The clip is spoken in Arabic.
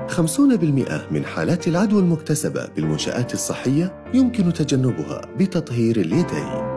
50% من حالات العدوى المكتسبة بالمنشآت الصحية يمكن تجنبها بتطهير اليدين.